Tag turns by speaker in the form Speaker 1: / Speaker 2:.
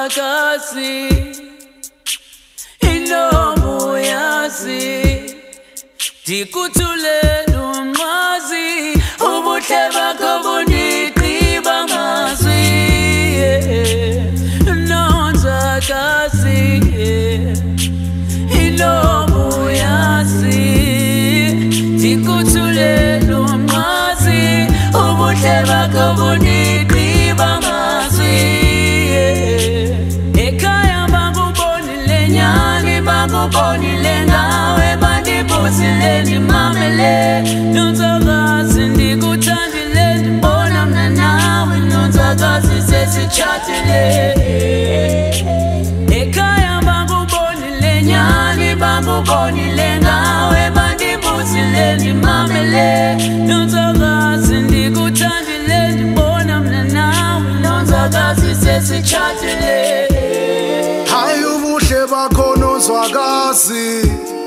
Speaker 1: nonzakazi inomo yazi ndikuthulela umnqwazi ubuhle bakho bunigqiba ngazwi nonzakazi inomo yazi ndikuthulela umnqwazi ubuhle bakho bunigqiba ngazwi ekhaya bakubonile nyani bakubonile ngawe bandibuzile ndimamele nonzakazi ndikuthandile ndibona mna nawe nonzakazi sesitshatile ekhaya bakubonile nyani bakubonile ngawe bandibuzile ndimamele nonzakazi ndikuthandile ndibona mna nawe nonzakazi sesitshatile
Speaker 2: hayi ubuhle bakho nonzakazi